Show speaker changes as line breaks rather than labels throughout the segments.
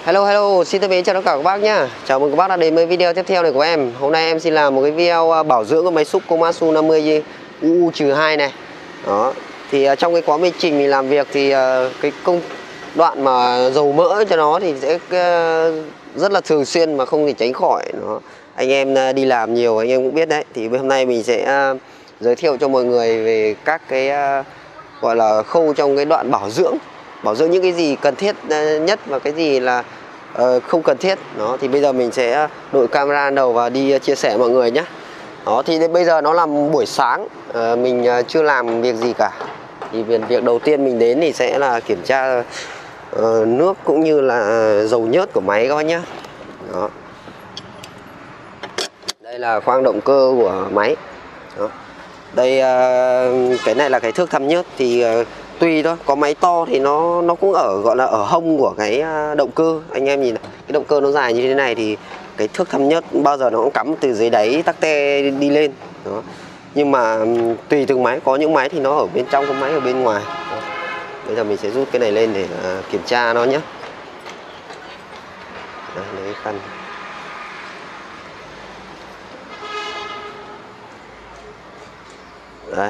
Hello, xin chào tất cả các bác nhá. Chào mừng các bác đã đến với video tiếp theo này của em. Hôm nay em xin làm một cái video bảo dưỡng của máy xúc Komatsu 50 UU-2 này. Đó. Thì trong cái quá trình mình làm việc thì cái công đoạn mà dầu mỡ cho nó thì sẽ rất là thường xuyên mà không thể tránh khỏi nó. Anh em đi làm nhiều anh em cũng biết đấy. Thì hôm nay mình sẽ giới thiệu cho mọi người về các cái gọi là khâu trong cái đoạn bảo dưỡng những cái gì cần thiết nhất và cái gì là không cần thiết. Đó thì bây giờ mình sẽ đội camera đầu và đi chia sẻ mọi người nhé. Đó thì bây giờ nó là buổi sáng, mình chưa làm việc gì cả. Thì việc đầu tiên mình đến thì sẽ là kiểm tra nước cũng như là dầu nhớt của máy các bác nhé. Đó. Đây là khoang động cơ của máy. Đó. Đây cái này là cái thước thăm nhớt thì tùy thôi, có máy to thì nó cũng ở gọi là ở hông của cái động cơ. Anh em nhìn này, cái động cơ nó dài như thế này thì cái thước thăm nhớt bao giờ nó cũng cắm từ dưới đáy tắc te đi lên. Đó. Nhưng mà tùy từng máy, có những máy thì nó ở bên trong, có máy ở bên ngoài. Đó. Bây giờ mình sẽ rút cái này lên để kiểm tra nó nhé. Đây, lấy khăn. Đấy.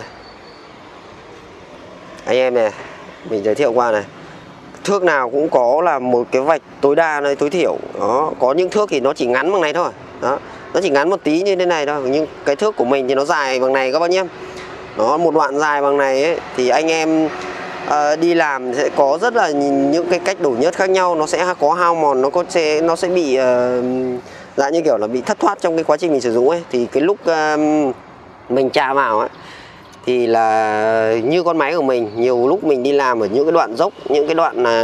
Anh em này, mình giới thiệu qua này, thước nào cũng có là một cái vạch tối đa này, tối thiểu. Đó, có những thước thì nó chỉ ngắn bằng này thôi. Đó, nó chỉ ngắn một tí như thế này thôi, nhưng cái thước của mình thì nó dài bằng này các bác nhé. Nó một đoạn dài bằng này ấy, thì anh em đi làm sẽ có rất là những cái cách đổ nhớt khác nhau, nó sẽ có hao mòn, nó sẽ bị dạng như kiểu là bị thất thoát trong cái quá trình mình sử dụng ấy. Thì cái lúc mình chà vào ấy thì là như con máy của mình, nhiều lúc mình đi làm ở những cái đoạn dốc, những cái đoạn là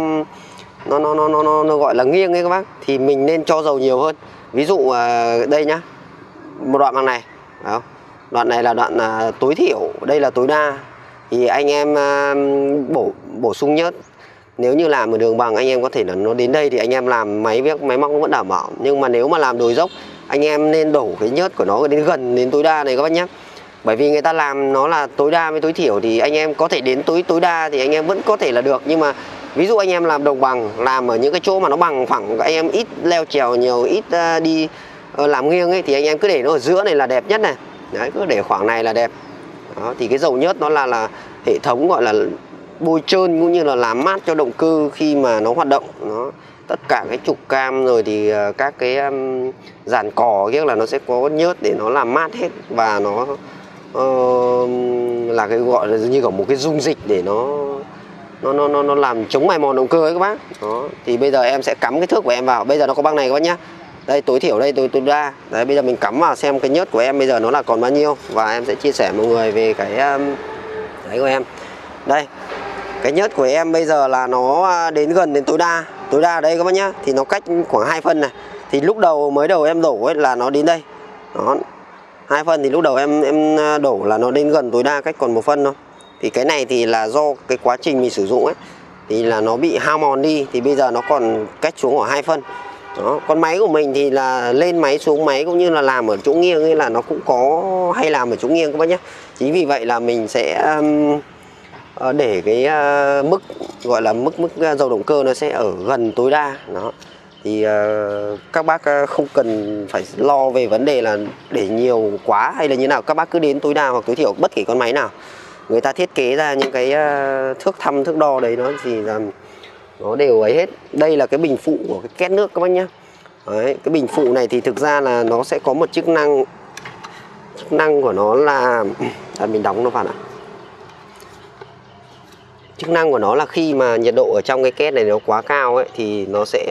nó gọi là nghiêng ấy các bác, thì mình nên cho dầu nhiều hơn. Ví dụ đây nhá, một đoạn bằng này, đó. Đoạn này là đoạn tối thiểu, đây là tối đa, thì anh em bổ sung nhớt. Nếu như làm ở đường bằng anh em có thể là nó đến đây thì anh em làm máy móc nó vẫn đảm bảo. Nhưng mà nếu mà làm đồi dốc anh em nên đổ cái nhớt của nó đến gần đến tối đa này các bác nhé. Bởi vì người ta làm nó là tối đa với tối thiểu thì anh em có thể đến tối đa thì anh em vẫn có thể là được. Nhưng mà ví dụ anh em làm đồng bằng, làm ở những cái chỗ mà nó bằng phẳng, anh em ít leo trèo nhiều, ít đi làm nghiêng ấy, thì anh em cứ để nó ở giữa này là đẹp nhất này. Đấy, cứ để khoảng này là đẹp. Đó, thì cái dầu nhớt nó là hệ thống gọi là bôi trơn cũng như là làm mát cho động cơ khi mà nó hoạt động. Nó tất cả cái trục cam rồi thì các cái dàn cò kia là nó sẽ có nhớt để nó làm mát hết, và nó là cái gọi là như kiểu một cái dung dịch để nó làm chống mài mòn động cơ ấy các bác. Đó thì bây giờ em sẽ cắm cái thước của em vào. Bây giờ nó có bằng này các bác nhá. Đây tối thiểu, đây tối đa. Đấy, bây giờ mình cắm vào xem cái nhớt của em bây giờ nó là còn bao nhiêu, và em sẽ chia sẻ mọi người về cái đấy của em. Đây, cái nhớt của em bây giờ là nó đến gần đến tối đa ở đây các bác nhá. Thì nó cách khoảng 2 phân này. Thì lúc đầu mới đầu em đổ ấy là nó đến đây. Đó. 2 phân thì lúc đầu em đổ là nó đến gần tối đa, cách còn 1 phân thôi. Thì cái này thì là do cái quá trình mình sử dụng ấy thì là nó bị hao mòn đi, thì bây giờ nó còn cách xuống khoảng 2 phân. Đó, con máy của mình thì là lên máy xuống máy cũng như là làm ở chỗ nghiêng ấy là nó cũng có hay làm ở chỗ nghiêng các bác nhé. Chính vì vậy là mình sẽ để cái mức gọi là mức dầu động cơ nó sẽ ở gần tối đa. Đó thì các bác không cần phải lo về vấn đề là để nhiều quá hay là như nào. Các bác cứ đến tối đa hoặc tối thiểu, bất kỳ con máy nào người ta thiết kế ra những cái thước thăm thước đo đấy nó thì là nó đều ấy hết. Đây là cái bình phụ của cái két nước các bác nhé. Đấy, cái bình phụ này thì thực ra là nó sẽ có một chức năng của nó là mình đóng nó vào nào. Chức năng của nó là khi mà nhiệt độ ở trong cái két này nó quá cao ấy thì nó sẽ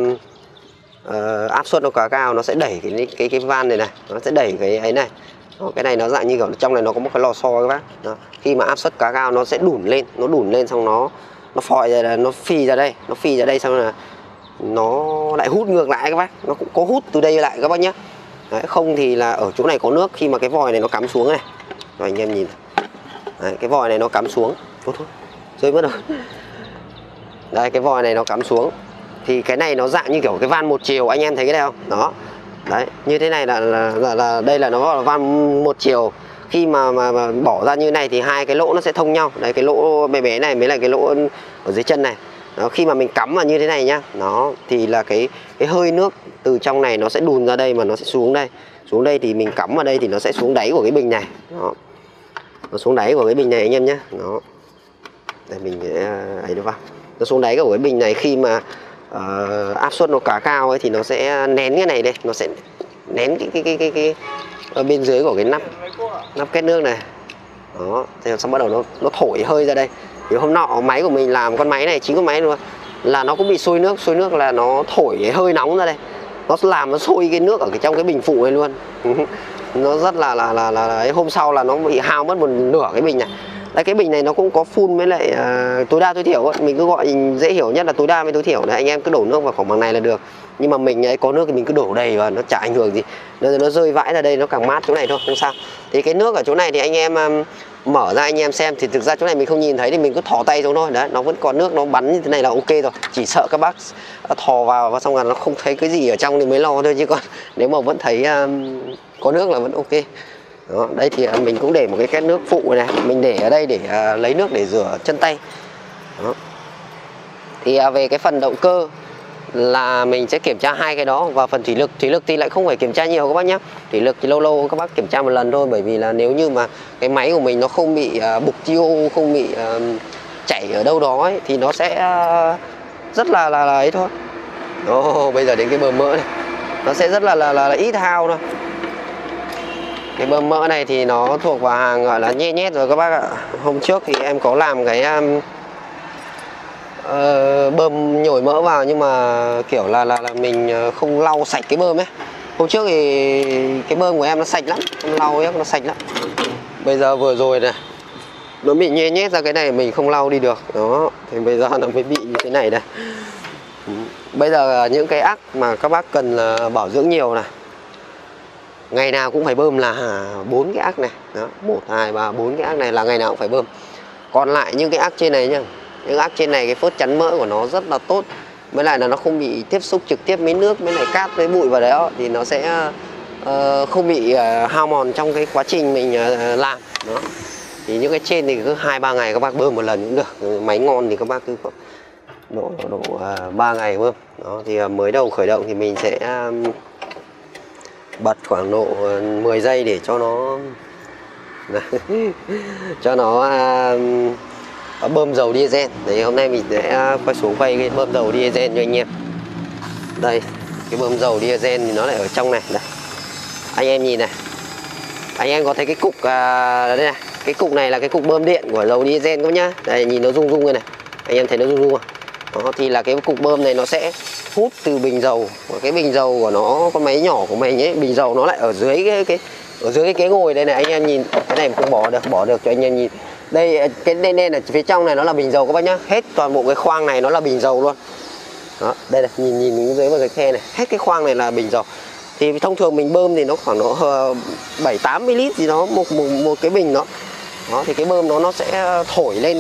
áp suất nó quá cao, nó sẽ đẩy cái van này, nó sẽ đẩy cái ấy này. Đó, cái này nó dạng như kiểu trong này nó có một cái lò xo các bác. Đó, khi mà áp suất quá cao nó sẽ đủn lên, xong nó phòi ra, nó phi ra đây xong là nó lại hút ngược lại các bác. Nó cũng có hút từ đây lại các bác nhé. Đấy, không thì là ở chỗ này có nước, khi mà cái vòi này nó cắm xuống này. Rồi anh em nhìn. Đấy, cái vòi này nó cắm xuống. Thôi rơi mất rồi. Đây, cái vòi này nó cắm xuống thì cái này nó dạng như kiểu cái van một chiều, anh em thấy cái này không? Đó. Đấy, như thế này là đây là nó gọi là van một chiều. Khi mà bỏ ra như này thì hai cái lỗ nó sẽ thông nhau. Đấy, cái lỗ bé bé này mới là cái lỗ ở dưới chân này. Đó, khi mà mình cắm vào như thế này nhá, nó thì là cái hơi nước từ trong này nó sẽ đùn ra đây mà nó sẽ xuống đây. Xuống đây thì mình cắm vào đây thì nó sẽ xuống đáy của cái bình này. Đó. Nó xuống đáy của cái bình này anh em nhé. Đó. Đây mình sẽ ấy được không? Nó xuống đáy của cái bình này, khi mà áp suất nó quá cao ấy thì nó sẽ nén cái này đây, nó sẽ nén cái ở bên dưới của cái nắp kết nước này. Đó, thì xong bắt đầu nó thổi hơi ra đây. Thì hôm nọ máy của mình làm con máy này, chính con máy luôn là nó cũng bị sôi nước là nó thổi hơi nóng ra đây. Nó làm nó sôi cái nước ở trong cái bình phụ này luôn. Nó rất là hôm sau là nó bị hao mất một nửa cái bình này. Đây, cái bình này nó cũng có phun với lại tối đa tối thiểu ấy. Mình cứ gọi dễ hiểu nhất là tối đa với tối thiểu này. Anh em cứ đổ nước vào khoảng bằng này là được. Nhưng mà mình ấy có nước thì mình cứ đổ đầy vào, nó chả ảnh hưởng gì. Nó rơi vãi ra đây, nó càng mát chỗ này thôi, không sao. Thì cái nước ở chỗ này thì anh em mở ra anh em xem. Thì thực ra chỗ này mình không nhìn thấy thì mình cứ thò tay xuống thôi. Đấy, nó vẫn còn nước, nó bắn như thế này là ok rồi. Chỉ sợ các bác thò vào và xong rồi nó không thấy cái gì ở trong thì mới lo thôi. Chứ còn nếu mà vẫn thấy có nước là vẫn ok. Đó, đây thì mình cũng để một cái két nước phụ này, mình để ở đây để lấy nước để rửa chân tay. Đó. Thì về cái phần động cơ là mình sẽ kiểm tra hai cái đó. Và phần thủy lực thì lại không phải kiểm tra nhiều các bác nhé. Thủy lực thì lâu lâu các bác kiểm tra một lần thôi. Bởi vì là nếu như mà cái máy của mình nó không bị bục tiêu, không bị chảy ở đâu đó ấy, thì nó sẽ rất là ấy thôi. Bây giờ đến cái bơm mỡ này, nó sẽ rất là ít hao thôi. Cái bơm mỡ này thì nó thuộc vào hàng gọi là nhe nhét rồi các bác ạ. Hôm trước thì em có làm cái bơm nhồi mỡ vào, nhưng mà kiểu là mình không lau sạch cái bơm ấy. Hôm trước thì cái bơm của em nó sạch lắm, em lau ấy nó sạch lắm. Bây giờ vừa rồi này nó bị nhe nhét ra cái này, mình không lau đi được. Đó, thì bây giờ nó mới bị như thế này đây. Bây giờ những cái ắc mà các bác cần bảo dưỡng nhiều này, ngày nào cũng phải bơm là 4 cái ắc này. Đó, 1, 2, 3, 4 cái ắc này là ngày nào cũng phải bơm. Còn lại những cái ắc trên này nhá, những ắc trên này cái phốt chắn mỡ của nó rất là tốt. Với lại là nó không bị tiếp xúc trực tiếp với nước, với lại cát với bụi vào đấy đó, thì nó sẽ không bị hao mòn trong cái quá trình mình làm. Đó. Thì những cái trên thì cứ 2-3 ngày các bác bơm một lần cũng được. Máy ngon thì các bác cứ độ 3 ngày bơm. Đó, thì mới đầu khởi động thì mình sẽ bật khoảng độ 10 giây để cho nó bơm dầu diesel. Đấy, hôm nay mình sẽ quay xuống quay cái bơm dầu diesel cho anh em. Đây, cái bơm dầu diesel thì nó lại ở trong này. Đây, anh em nhìn này, anh em có thấy cái cục đây này, cái cục này là cái cục bơm điện của dầu diesel các nhá. Đây, nhìn nó rung rung này, anh em thấy nó rung rung không? Đó, thì là cái cục bơm này nó sẽ hút từ bình dầu. Cái bình dầu của nó, con máy nhỏ của mình ấy, bình dầu nó lại ở dưới ở dưới cái ghế ngồi đây này. Anh em nhìn cái này không bỏ được cho anh em nhìn. Đây, cái đen ở phía trong này nó là bình dầu các bác nhá. Hết toàn bộ cái khoang này nó là bình dầu luôn. Đó, đây này, nhìn dưới vào cái khe này, hết cái khoang này là bình dầu. Thì thông thường mình bơm thì nó khoảng độ 7-8 ml gì đó một cái bình đó. Đó, thì cái bơm nó sẽ thổi lên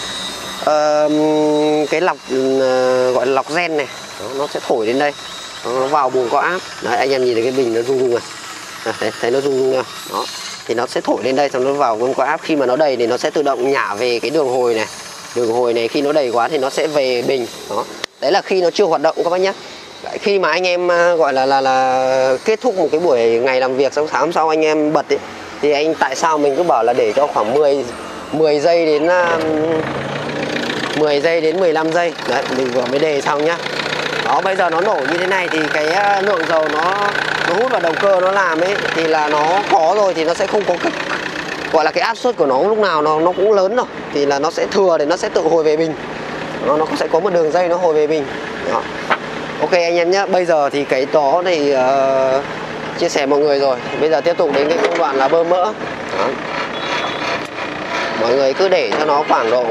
cái lọc gọi là lọc gen này. Đó, nó sẽ thổi lên đây, nó vào buồng có áp. Đấy, anh em nhìn thấy cái bình nó rung rung này, thấy nó rung rung không? Đó, thì nó sẽ thổi lên đây, xong nó vào buồng có áp. Khi mà nó đầy thì nó sẽ tự động nhả về cái đường hồi này. Đường hồi này khi nó đầy quá thì nó sẽ về bình. Đó, đấy là khi nó chưa hoạt động các bác nhé. Khi mà anh em gọi là kết thúc một cái buổi ngày làm việc, xong sáng sau anh em bật ấy, thì tại sao mình cứ bảo là để cho khoảng 10 giây đến 15 giây. Đấy, mình vừa mới đề xong nhá. Đó, bây giờ nó nổ như thế này thì cái lượng dầu nó hút vào động cơ nó làm ấy thì là nó có rồi, thì nó sẽ không có cái gọi là cái áp suất của nó lúc nào nó cũng lớn rồi, thì là nó sẽ thừa để nó sẽ tự hồi về bình. Nó sẽ có một đường dây nó hồi về bình. Đó. Ok anh em nhé, bây giờ thì cái đó thì chia sẻ mọi người rồi. Bây giờ tiếp tục đến cái công đoạn là bơm mỡ. Đó. Mọi người cứ để cho nó khoảng độ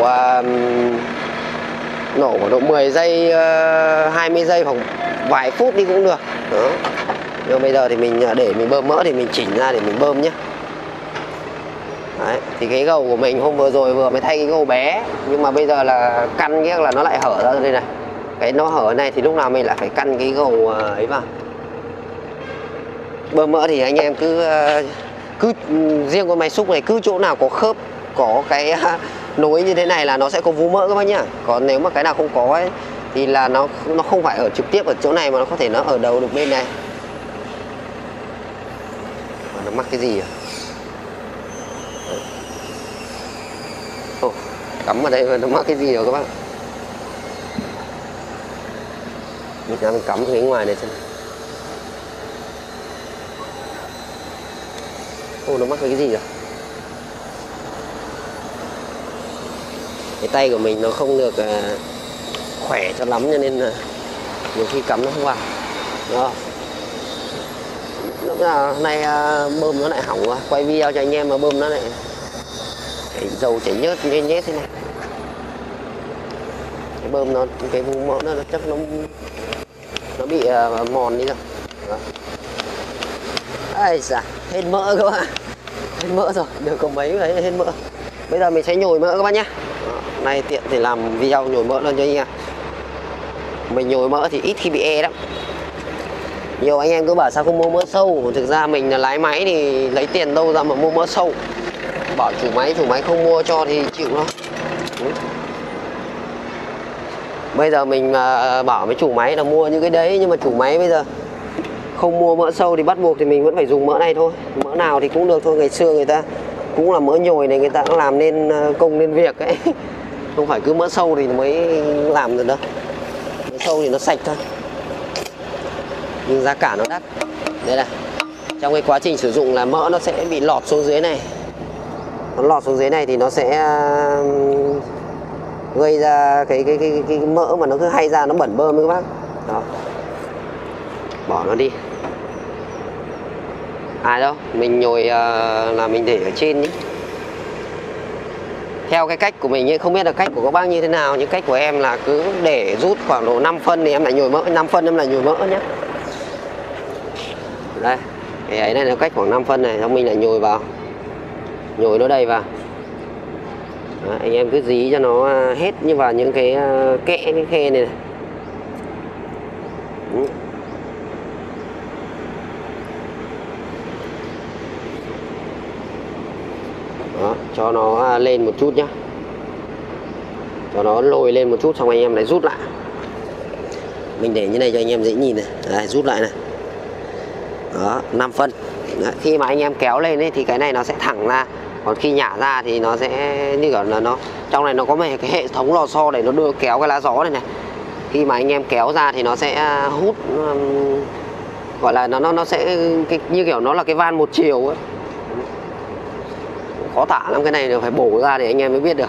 nổ khoảng độ 10 giây, 20 giây hoặc vài phút đi cũng được. Đó. Nhưng bây giờ thì mình để mình bơm mỡ thì mình chỉnh ra để mình bơm nhé. Đấy, thì cái gầu của mình hôm vừa rồi vừa mới thay cái gầu bé, nhưng mà bây giờ là căn nghĩa là nó lại hở ra đây này. Cái nó hở này thì lúc nào mình lại phải căn cái gầu ấy vào. Bơm mỡ thì anh em cứ riêng con máy xúc này, cứ chỗ nào có khớp, có cái nối như thế này là nó sẽ có vú mỡ các bác nhá. Còn nếu mà cái nào không có ấy thì là nó không phải ở trực tiếp ở chỗ này mà nó có thể nó ở đầu được bên này. Mà nó mắc cái gì à? Ồ, cắm vào đây mà nó mắc cái gì rồi các bác. Mình cắm cái ngoài này xem. Ồ, nó mắc cái gì rồi? Cái tay của mình nó không được khỏe cho lắm cho nên là nhiều khi cắm nó không vào. Đó. Lúc nào nay bơm nó lại hỏng quá. Quay video cho anh em mà bơm nó lại dầu chảy nhớt nhét thế này. Cái bơm nó, cái vú mỡ nó chắc nó bị mòn đi rồi. Đó. Ây da, hết mỡ các bạn. Hết mỡ rồi, được có mấy đấy hết mỡ. Bây giờ mình sẽ nhồi mỡ các bác nhé. Nay tiện thì làm video nhồi mỡ lên cho anh em. Mình nhồi mỡ thì ít khi bị lắm. Nhiều anh em cứ bảo sao không mua mỡ sâu. Thực ra mình là lái máy thì lấy tiền đâu ra mà mua mỡ sâu. Bảo chủ máy không mua cho thì chịu thôi. Bây giờ mình bảo với chủ máy là mua những cái đấy, nhưng mà chủ máy bây giờ không mua mỡ sâu thì bắt buộc thì mình vẫn phải dùng mỡ này thôi. Mỡ nào thì cũng được thôi. Ngày xưa người ta cũng là mỡ nhồi này, người ta cũng làm nên công nên việc ấy. Không phải cứ mỡ sâu thì mới làm được đâu. Mỡ sâu thì nó sạch thôi, nhưng giá cả nó đắt. Đây này, trong cái quá trình sử dụng là mỡ nó sẽ bị lọt xuống dưới này. Nó lọt xuống dưới này thì nó sẽ gây ra cái mỡ mà nó cứ hay ra, nó bẩn bơm các bác. Đó. Bỏ nó đi. Đâu, mình nhồi là mình để ở trên nhé. Theo cái cách của mình ấy, không biết là cách của các bác như thế nào, nhưng cách của em là cứ để rút khoảng độ 5 phân thì em lại nhồi mỡ, 5 phân em lại nhồi mỡ nhé. Đây, cái ấy này là cách khoảng 5 phân này, xong mình lại nhồi vào. Nhồi nó đầy vào. Đó, anh em cứ dí cho nó hết như vào những cái kẽ, cái khe này này. Đó, cho nó lên một chút nhá. Cho nó lồi lên một chút xong anh em lại rút lại. Mình để như này cho anh em dễ nhìn này. Đây, rút lại này. Đó, 5 phân. Đấy, khi mà anh em kéo lên ấy, thì cái này nó sẽ thẳng ra. Còn khi nhả ra thì nó sẽ như kiểu là nó trong này nó có một cái hệ thống lò xo để nó đưa kéo cái lá gió này này. Khi mà anh em kéo ra thì nó sẽ hút, gọi là nó sẽ như kiểu nó là cái van một chiều ấy. Khó tả lắm, cái này là phải bổ ra để anh em mới biết được.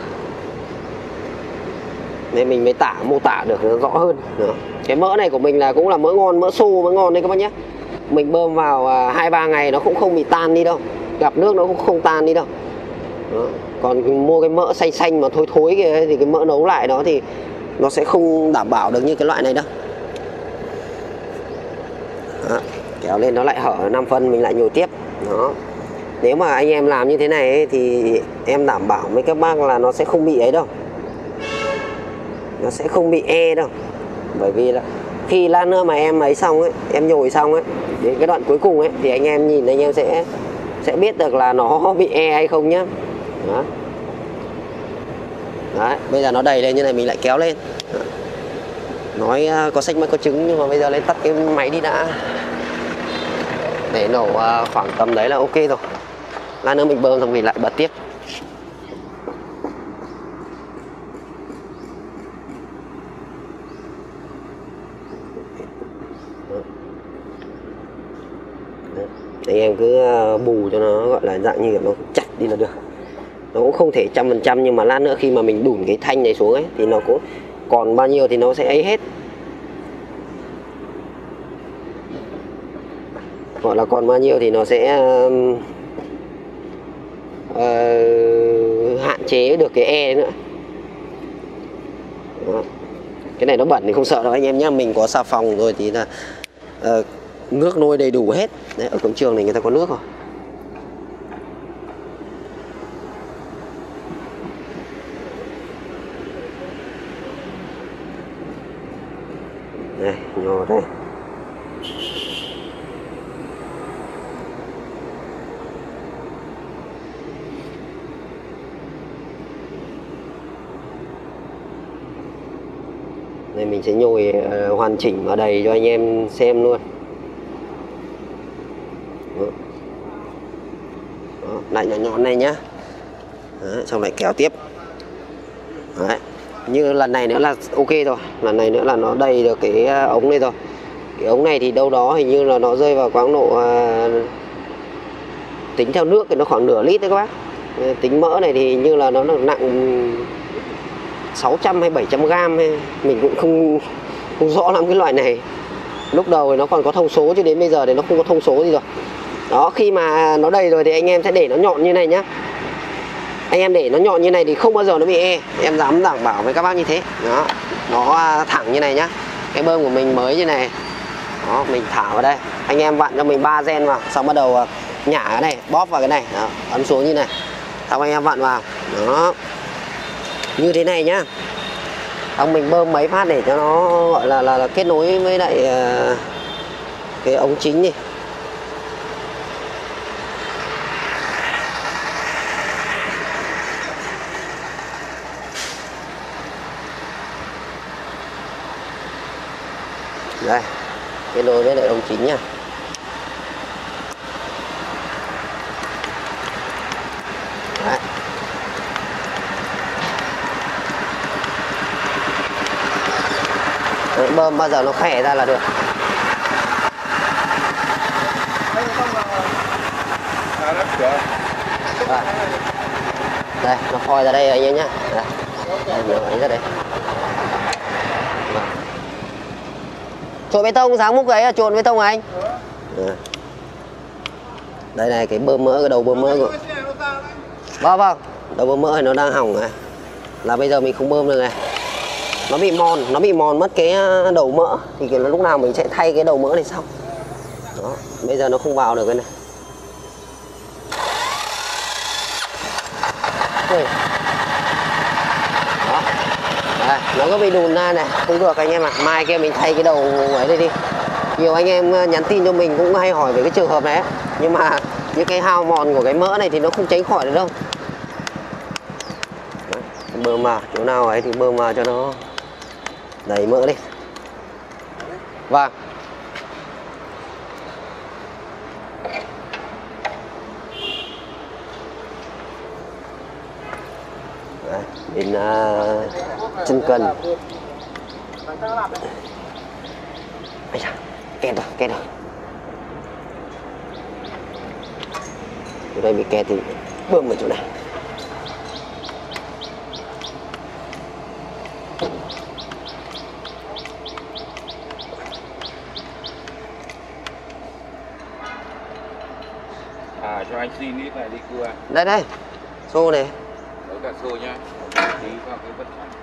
Nên mình mới mô tả được nó rõ hơn. Đó. Cái mỡ này của mình là cũng là mỡ ngon, mỡ xô, mỡ ngon đấy các bác nhé. Mình bơm vào 2-3 ngày nó cũng không bị tan đi đâu. Gặp nước nó cũng không tan đi đâu. Đó. Còn mua cái mỡ xanh xanh mà thối thối kia thì cái mỡ nấu lại đó thì nó sẽ không đảm bảo được như cái loại này đâu. Đó. Kéo lên nó lại hở 5 phân mình lại nhồi tiếp. Đó. Nếu mà anh em làm như thế này ấy, thì em đảm bảo với các bác là nó sẽ không bị ấy đâu. Nó sẽ không bị đâu. Bởi vì là khi lát nữa mà em ấy xong ấy, em nhồi xong ấy, đến cái đoạn cuối cùng ấy thì anh em nhìn anh em sẽ biết được là nó bị hay không nhá. Đó. Đấy, bây giờ nó đầy lên như này mình lại kéo lên. Đó. Nói có sách mới có trứng, nhưng mà bây giờ lên tắt cái máy đi đã. Để nổ khoảng tầm đấy là ok rồi. Lát nữa mình bơm xong mình lại bật tiếp. Anh em cứ bù cho nó, gọi là dạng như kiểu nó chặt đi là được. Nó cũng không thể 100%, nhưng mà lát nữa khi mà mình đủn cái thanh này xuống ấy thì nó cũng còn bao nhiêu thì nó sẽ ấy hết. Gọi là còn bao nhiêu thì nó sẽ hạn chế được cái nữa. Đó. Cái này nó bẩn thì không sợ đâu anh em nhé. Mình có xà phòng rồi thì là nước nôi đầy đủ hết. Đấy, ở cổng trường này người ta có nước rồi. Đây, nhồi đây. mình sẽ nhồi hoàn chỉnh và đầy cho anh em xem luôn. Đó. Đó, lại nhọn nhọn này nhá. Đấy, xong lại kéo tiếp. Đấy. Như lần này nữa là ok rồi, lần này nữa là nó đầy được cái ống này rồi. Cái ống này thì đâu đó hình như là nó rơi vào khoảng độ tính theo nước thì nó khoảng nửa lít đấy các bác. Tính mỡ này thì như là nó nặng 600 hay 700 gram hay mình cũng không rõ lắm cái loại này. Lúc đầu thì nó còn có thông số chứ đến bây giờ thì nó không có thông số gì rồi. Đó, khi mà nó đầy rồi thì anh em sẽ để nó nhọn như này nhá. Anh em để nó nhọn như này thì không bao giờ nó bị em dám đảm bảo với các bác như thế. Đó, nó thẳng như này nhá. Cái bơm của mình mới như này. Đó, mình thả vào đây. Anh em vặn cho mình 3 gen vào, xong bắt đầu nhả cái này, bóp vào cái này. Đó, ấn xuống như này. Xong anh em vặn vào. Đó. Như thế này nhá. Xong mình bơm mấy phát để cho nó gọi là kết nối với lại cái ống chính đi. Đây, kết nối với lại ống chính nha. Đấy. Đấy, bơm bao giờ nó khỏe ra là được. Đây, nó phoi ra đây anh em nhá. Đây, đây ra đây. Trộn bê tông, sáng múc ấy là trộn bê tông à anh? Đây này, cái bơm mỡ, cái đầu bơm mỡ của... Vâng, đầu bơm mỡ này nó đang hỏng này. Là bây giờ mình không bơm được này. Nó bị mòn mất cái đầu mỡ. Thì lúc nào mình sẽ thay cái đầu mỡ này xong. Đó, bây giờ nó không vào được cái này. Ui. Đó. Đây, nó có bị đùn ra này, không được anh em ạ. Mai kia mình thay cái đầu ấy đây đi. Nhiều anh em nhắn tin cho mình cũng hay hỏi về cái trường hợp này. Nhưng mà những cái hao mòn của cái mỡ này thì nó không tránh khỏi được đâu. Đấy, bơm vào, chỗ nào ấy thì bơm vào cho nó đầy mỡ đi. Vâng. Đấy, đến chân cần. Ây da, kẹt rồi. Chỗ đây bị kẹt thì bơm vào chỗ này.
Cho anh xin ít này đi cưa.
Đây, xô này.
Lấy cả xô nhá. Tí vào cái vật này.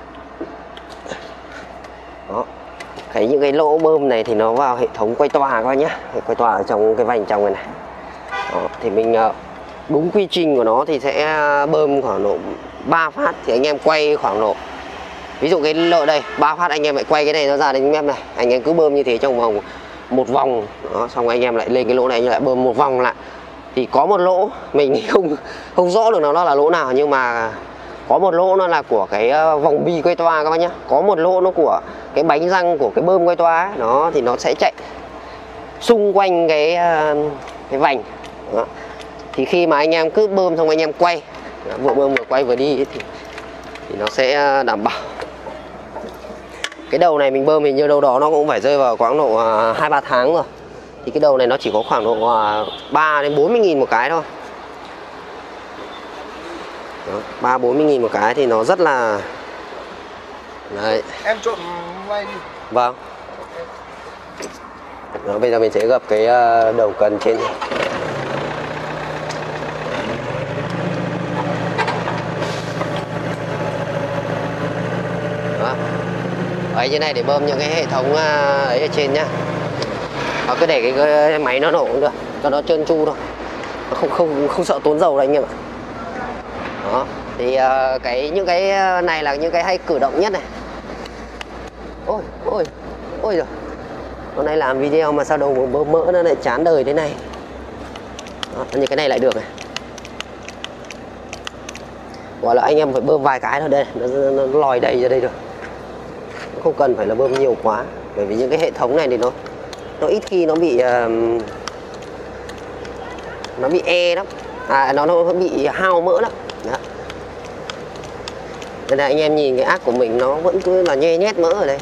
Đó. Những cái lỗ bơm này thì nó vào hệ thống quay tòa các bác nhé. Quay tòa ở trong cái vành trong này này. Đó, thì mình đúng quy trình của nó thì sẽ bơm khoảng độ 3 phát thì anh em quay khoảng độ, ví dụ cái lỗ đây 3 phát anh em lại quay cái này nó ra đến mép này, anh em cứ bơm như thế trong vòng một vòng. Đó, xong anh em lại lên cái lỗ này anh em lại bơm một vòng lại. Thì có một lỗ mình không rõ được nó là lỗ nào, nhưng mà có một lỗ nó là của cái vòng bi quay toa các bác nhé. Có một lỗ nó của cái bánh răng của cái bơm quay toa ấy. Đó, thì nó sẽ chạy xung quanh cái vành. Đó. Thì khi mà anh em cứ bơm xong anh em quay, vừa bơm vừa quay vừa đi ấy, thì nó sẽ đảm bảo. Cái đầu này mình bơm hình như đâu đó nó cũng phải rơi vào khoảng độ 2-3 tháng rồi. Thì cái đầu này nó chỉ có khoảng độ 3 đến 40 nghìn một cái thôi. 3-40 nghìn một cái thì nó rất là... Đấy.
Em trộn ngay đi.
Vâng. Đó, bây giờ mình sẽ gập cái đầu cần trên. Đó. Ấy trên này để bơm những cái hệ thống ấy ở trên nhá. Nó cứ để cái máy nó nổ cũng được, cho nó trơn tru thôi. Nó không sợ tốn dầu đâu anh em ạ. Đó. Thì những cái này là những cái hay cử động nhất này. Ôi rồi. Hôm nay làm video mà sao đầu bơm mỡ nó lại chán đời thế này. Đó, như cái này lại được này. Gọi là anh em phải bơm vài cái thôi đây, nó lòi đầy ra đây được. không cần phải là bơm nhiều quá, bởi vì những cái hệ thống này thì nó ít khi nó bị lắm, nó bị hao mỡ lắm. Đó. Đây là anh em nhìn cái ác của mình nó vẫn cứ là nhe nhét mỡ ở đây.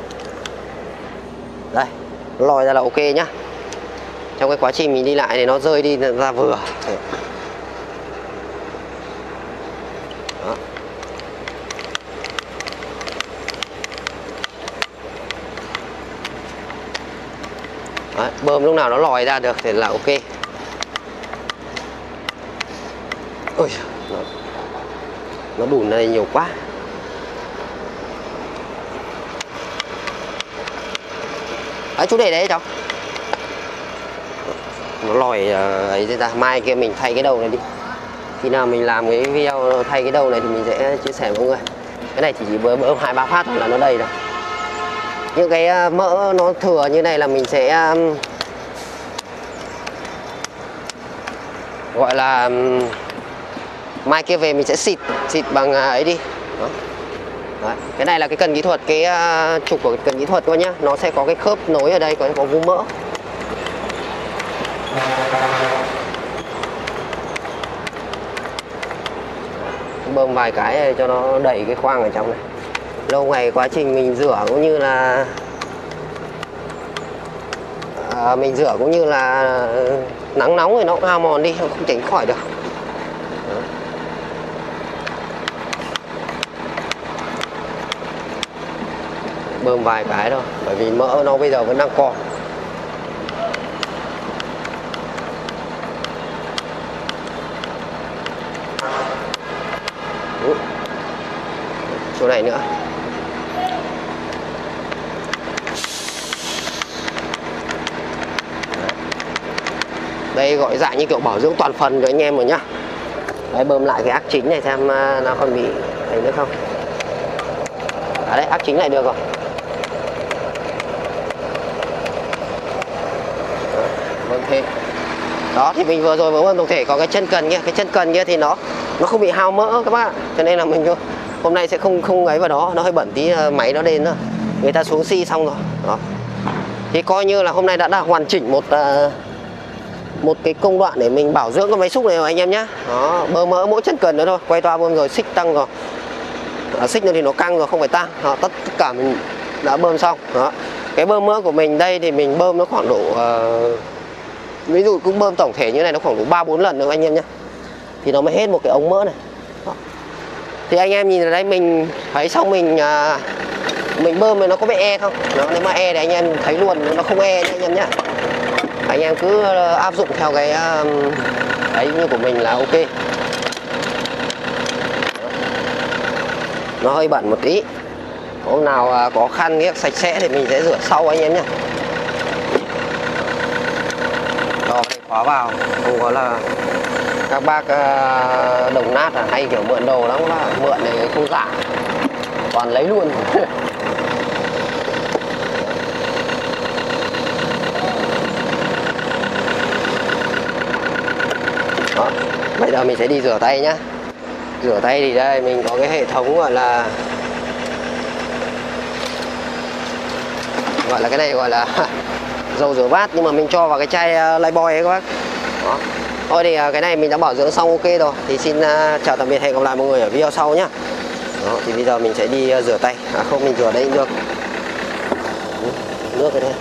Đây, lòi ra là ok nhá. Trong cái quá trình mình đi lại thì nó rơi đi ra vừa. Đó. Đấy, bơm lúc nào nó lòi ra được thì là ok. Ôi, nó đùn đây nhiều quá. Đấy, chú để đấy cháu. Nó lòi ấy ra, mai kia mình thay cái đầu này đi. Khi nào mình làm cái video thay cái đầu này thì mình sẽ chia sẻ với mọi người. Cái này chỉ bơm 2-3 phát thôi là nó đầy rồi. Những cái mỡ nó thừa như này là mình sẽ gọi là mai kia về mình sẽ xịt bằng ấy đi. Đó. Đấy. Cái này là cái cần kỹ thuật, cái trục của cần kỹ thuật các nhá, nó sẽ có cái khớp nối ở đây, có vú mỡ. Bơm vài cái cho nó đẩy cái khoang ở trong này. Lâu ngày quá trình mình rửa cũng như là nắng nóng thì nó cũng hao mòn đi, không tránh khỏi được. Đó. Bơm vài cái thôi, bởi vì mỡ nó bây giờ vẫn đang còn. Chỗ này nữa. Đây gọi dạng như kiểu bảo dưỡng toàn phần cho anh em rồi nhá. Đấy, bơm lại cái ác chính này xem nó còn bị ấy nữa không. Đấy, ác chính này được rồi. Vâng thế. Đó thì mình vừa rồi với bơm tổng thể có cái chân cần kia, cái chân cần kia thì nó không bị hao mỡ các bác ạ. Cho nên là mình hôm nay sẽ không ấy vào đó, nó hơi bẩn tí, máy nó lên nữa. Người ta xuống xi xong rồi. Đó. Thì coi như là hôm nay đã hoàn chỉnh một cái công đoạn để mình bảo dưỡng cái máy xúc này rồi anh em nhé. Đó, bơm mỡ mỗi chân cần nữa thôi, quay toa bơm rồi, xích tăng rồi. Xích nữa thì nó căng rồi, không phải tăng. Đó, tất cả mình đã bơm xong. Đó. Cái bơm mỡ của mình đây thì mình bơm nó khoảng độ ví dụ cũng bơm tổng thể như này nó khoảng độ 3-4 lần nữa anh em nhé, thì nó mới hết một cái ống mỡ này. Đó. Thì anh em nhìn ở đây mình thấy xong mình bơm thì nó có bị không? Đó, nếu mà thì anh em thấy luôn, nó không nhé anh em nhé. Anh em cứ áp dụng theo cái ấy như của mình là ok. Nó hơi bẩn một tí, hôm nào có khăn ghét sạch sẽ thì mình sẽ rửa sau anh em nhé. Rồi khóa vào, không có là các bác đồng nát là hay kiểu mượn đồ lắm, là mượn này không giả, toàn lấy luôn. Đó. Bây giờ mình sẽ đi rửa tay nhá. Rửa tay thì đây mình có cái hệ thống gọi là cái này gọi là dầu rửa bát, nhưng mà mình cho vào cái chai Lifebuoy ấy các bác. Đó. Thôi thì cái này mình đã bảo dưỡng xong ok rồi. Thì xin chào tạm biệt, hẹn gặp lại mọi người ở video sau nhá. Đó, thì bây giờ mình sẽ đi rửa tay. Không, mình rửa đây cũng được. Nước cái đây.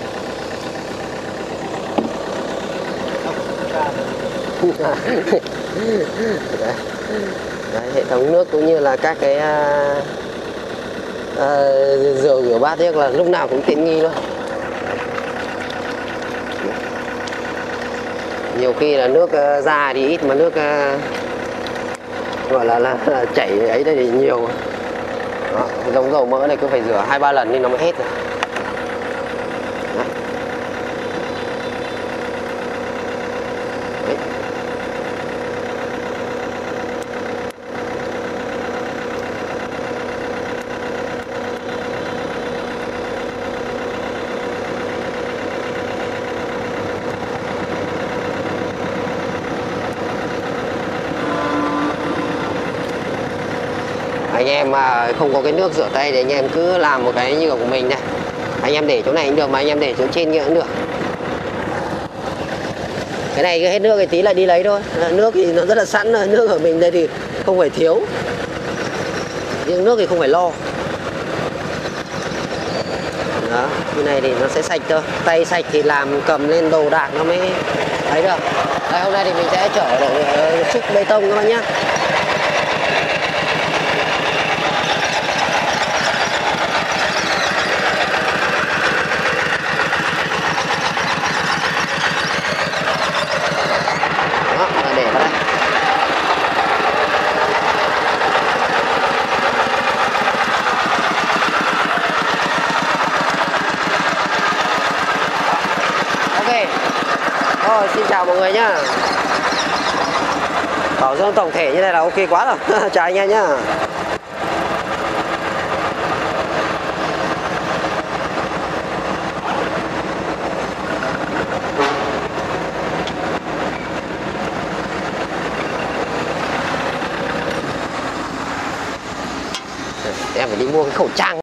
Đấy, hệ thống nước cũng như là các cái rửa bát tiếc là lúc nào cũng tiện nghi luôn. Nhiều khi là nước ra thì ít mà nước gọi là chảy ấy đây thì nhiều. Đó, giống dầu mỡ này cứ phải rửa 2-3 lần nên nó mới hết rồi. Đấy. Anh anh em mà không có cái nước rửa tay thì anh em cứ làm một cái như của mình này. Anh em để chỗ này cũng được mà anh em để chỗ trên kia cũng được. Cái này cứ hết nước thì tí lại đi lấy thôi. Nước thì nó rất là sẵn rồi, nước ở mình đây thì không phải thiếu. Nhưng nước thì không phải lo. Đó, như này thì nó sẽ sạch thôi. Tay sạch thì làm cầm lên đồ đạc nó mới thấy được. Đây, hôm nay thì mình sẽ chở để xúc bê tông các bạn nhé. Đó, để vào đây. Ok. Rồi, xin chào mọi người nhá. Bảo dưỡng tổng thể như này là ok quá rồi. Chào anh em nhá. Em phải đi mua cái khẩu trang.